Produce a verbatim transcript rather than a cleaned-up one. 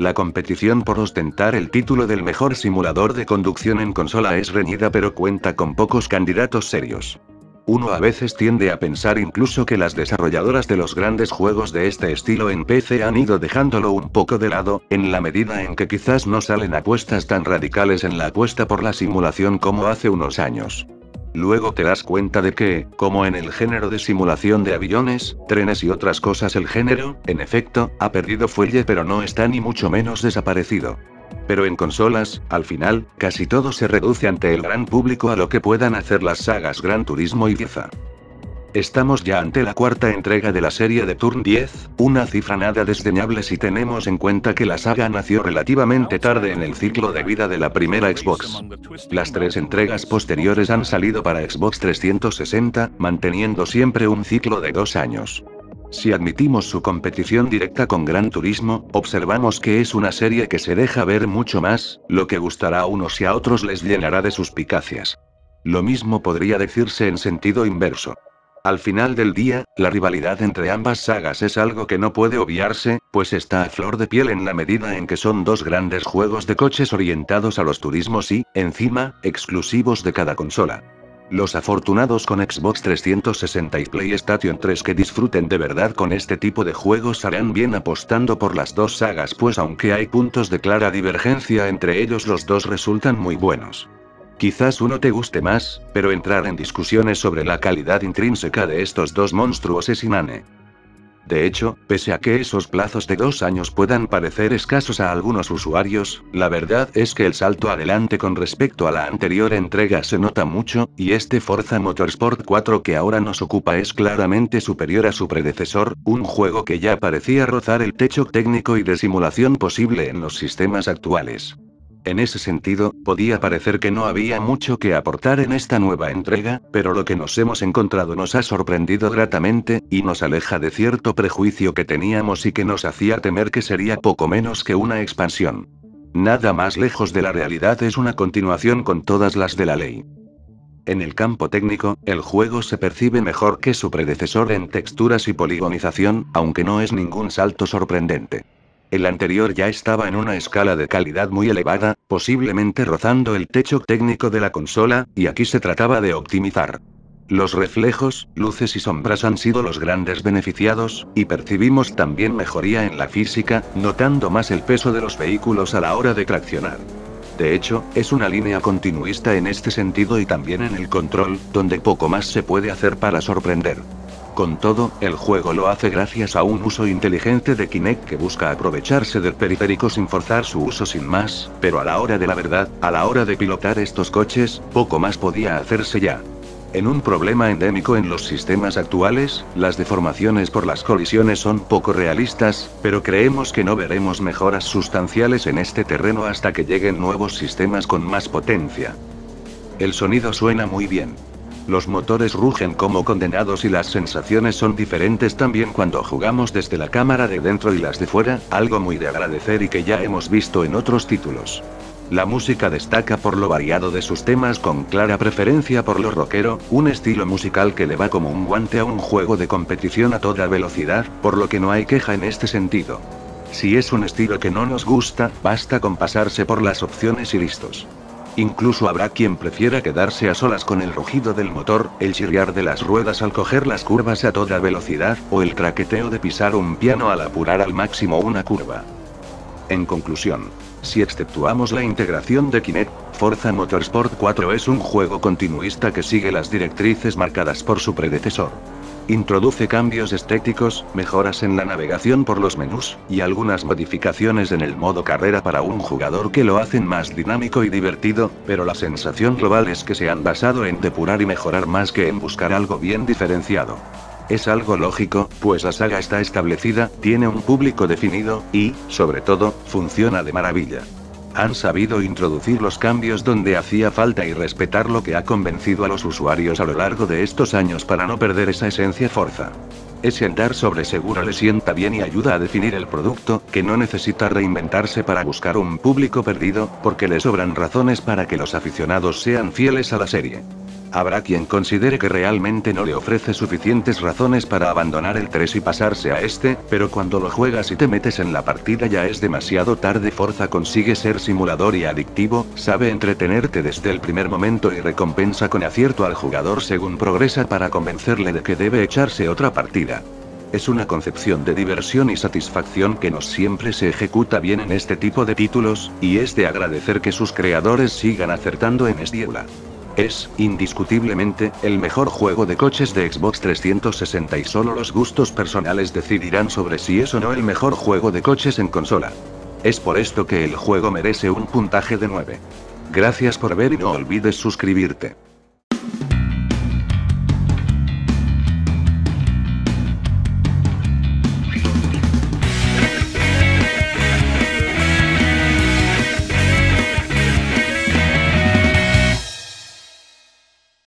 La competición por ostentar el título del mejor simulador de conducción en consola es reñida, pero cuenta con pocos candidatos serios. Uno a veces tiende a pensar incluso que las desarrolladoras de los grandes juegos de este estilo en P C han ido dejándolo un poco de lado, en la medida en que quizás no salen apuestas tan radicales en la apuesta por la simulación como hace unos años. Luego te das cuenta de que, como en el género de simulación de aviones, trenes y otras cosas, el género, en efecto, ha perdido fuelle, pero no está ni mucho menos desaparecido. Pero en consolas, al final, casi todo se reduce ante el gran público a lo que puedan hacer las sagas Gran Turismo y Forza. Estamos ya ante la cuarta entrega de la serie de Turn diez, una cifra nada desdeñable si tenemos en cuenta que la saga nació relativamente tarde en el ciclo de vida de la primera Xbox. Las tres entregas posteriores han salido para Xbox trescientos sesenta, manteniendo siempre un ciclo de dos años. Si admitimos su competición directa con Gran Turismo, observamos que es una serie que se deja ver mucho más, lo que gustará a unos y a otros les llenará de suspicacias. Lo mismo podría decirse en sentido inverso. Al final del día, la rivalidad entre ambas sagas es algo que no puede obviarse, pues está a flor de piel en la medida en que son dos grandes juegos de coches orientados a los turismos y, encima, exclusivos de cada consola. Los afortunados con Xbox trescientos sesenta y PlayStation tres que disfruten de verdad con este tipo de juegos harán bien apostando por las dos sagas, pues aunque hay puntos de clara divergencia entre ellos, los dos resultan muy buenos. Quizás uno te guste más, pero entrar en discusiones sobre la calidad intrínseca de estos dos monstruos es inane. De hecho, pese a que esos plazos de dos años puedan parecer escasos a algunos usuarios, la verdad es que el salto adelante con respecto a la anterior entrega se nota mucho, y este Forza Motorsport cuatro que ahora nos ocupa es claramente superior a su predecesor, un juego que ya parecía rozar el techo técnico y de simulación posible en los sistemas actuales. En ese sentido, podía parecer que no había mucho que aportar en esta nueva entrega, pero lo que nos hemos encontrado nos ha sorprendido gratamente, y nos aleja de cierto prejuicio que teníamos y que nos hacía temer que sería poco menos que una expansión. Nada más lejos de la realidad, es una continuación con todas las de la ley. En el campo técnico, el juego se percibe mejor que su predecesor en texturas y poligonización, aunque no es ningún salto sorprendente. El anterior ya estaba en una escala de calidad muy elevada, posiblemente rozando el techo técnico de la consola, y aquí se trataba de optimizar. Los reflejos, luces y sombras han sido los grandes beneficiados, y percibimos también mejoría en la física, notando más el peso de los vehículos a la hora de traccionar. De hecho, es una línea continuista en este sentido y también en el control, donde poco más se puede hacer para sorprender. Con todo, el juego lo hace gracias a un uso inteligente de Kinect que busca aprovecharse del periférico sin forzar su uso sin más, pero a la hora de la verdad, a la hora de pilotar estos coches, poco más podía hacerse ya. En un problema endémico en los sistemas actuales, las deformaciones por las colisiones son poco realistas, pero creemos que no veremos mejoras sustanciales en este terreno hasta que lleguen nuevos sistemas con más potencia. El sonido suena muy bien. Los motores rugen como condenados y las sensaciones son diferentes también cuando jugamos desde la cámara de dentro y las de fuera, algo muy de agradecer y que ya hemos visto en otros títulos. La música destaca por lo variado de sus temas con clara preferencia por lo rockero, un estilo musical que le va como un guante a un juego de competición a toda velocidad, por lo que no hay queja en este sentido. Si es un estilo que no nos gusta, basta con pasarse por las opciones y listos. Incluso habrá quien prefiera quedarse a solas con el rugido del motor, el chirriar de las ruedas al coger las curvas a toda velocidad, o el traqueteo de pisar un piano al apurar al máximo una curva. En conclusión, si exceptuamos la integración de Kinect, Forza Motorsport cuatro es un juego continuista que sigue las directrices marcadas por su predecesor. Introduce cambios estéticos, mejoras en la navegación por los menús, y algunas modificaciones en el modo carrera para un jugador que lo hacen más dinámico y divertido, pero la sensación global es que se han basado en depurar y mejorar más que en buscar algo bien diferenciado. Es algo lógico, pues la saga está establecida, tiene un público definido, y, sobre todo, funciona de maravilla. Han sabido introducir los cambios donde hacía falta y respetar lo que ha convencido a los usuarios a lo largo de estos años para no perder esa esencia Forza. Ese andar sobre seguro le sienta bien y ayuda a definir el producto, que no necesita reinventarse para buscar un público perdido, porque le sobran razones para que los aficionados sean fieles a la serie. Habrá quien considere que realmente no le ofrece suficientes razones para abandonar el tres y pasarse a este, pero cuando lo juegas y te metes en la partida ya es demasiado tarde. Forza consigue ser simulador y adictivo, sabe entretenerte desde el primer momento y recompensa con acierto al jugador según progresa para convencerle de que debe echarse otra partida. Es una concepción de diversión y satisfacción que no siempre se ejecuta bien en este tipo de títulos, y es de agradecer que sus creadores sigan acertando en esta. Es, indiscutiblemente, el mejor juego de coches de Xbox trescientos sesenta y solo los gustos personales decidirán sobre si es o no el mejor juego de coches en consola. Es por esto que el juego merece un puntaje de nueve. Gracias por ver y no olvides suscribirte.